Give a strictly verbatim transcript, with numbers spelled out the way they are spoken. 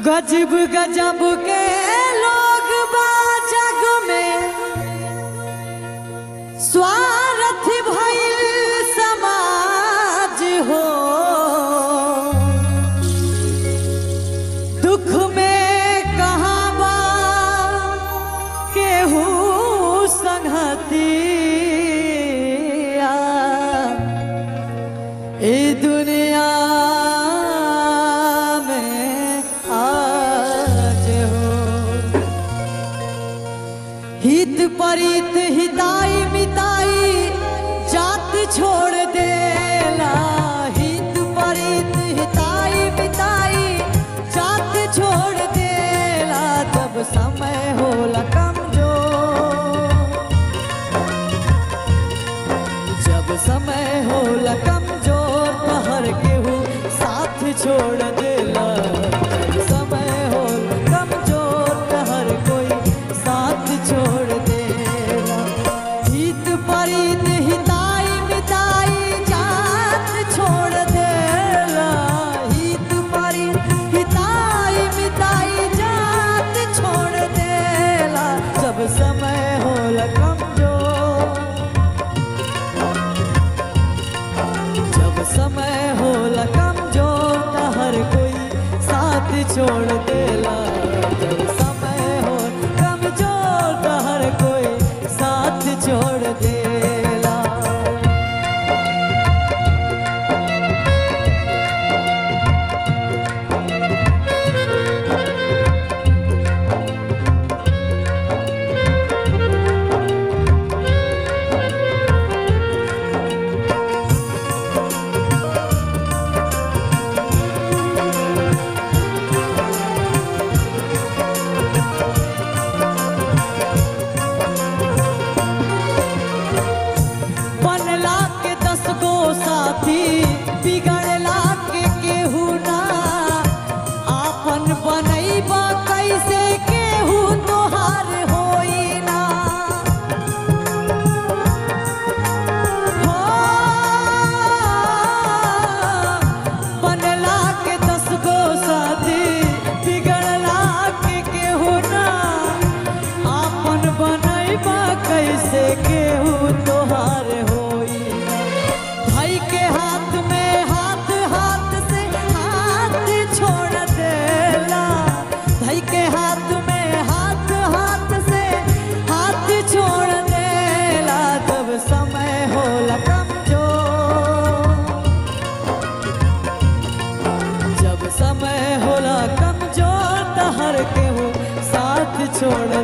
गजब गजब के लोग बा जग में, स्वार्थ भइल समाज हो। दुख में कहाँ बा केहू संगतिया, ए दुनिया हित परित हिताई मिताई जात छोड़ देला। हित परित हिताई मिताई जात छोड़ देला। जब समय होला कमजोर, जब समय होला कमजोर तो हर केहू साथ छोड़ देला। जब समय होला कमजोर तो हर कोई साथ छोड़ देला। हित परित हिताई मिताई जात छोड़ देला। हित परित हिताई मिताई जात छोड़ देला। जब समय होला कमजोर, जब समय होला कमजोर तो हर कोई साथ छोड़ देला। जब समय हो कमजोर तो हर कोई साथ छोड़ देला। बनला के दस गो साथी बिगड़ला के केहू ना। आपन बनैबा कैसे केहू तोहार होई ना। हो बनला के दस गो साथी बिगड़ला के केहू ना। आपन बनैबा कैसे केहू तोहार होई ना। भाई के हाथ में हाथ हाथ से हाथ छोड़ देला। भाई के हाथ में हाथ हाथ से हाथ छोड़ देला। जब समय होला कमजोर, जब समय होला कमजोर तो हर केहू साथ छोड़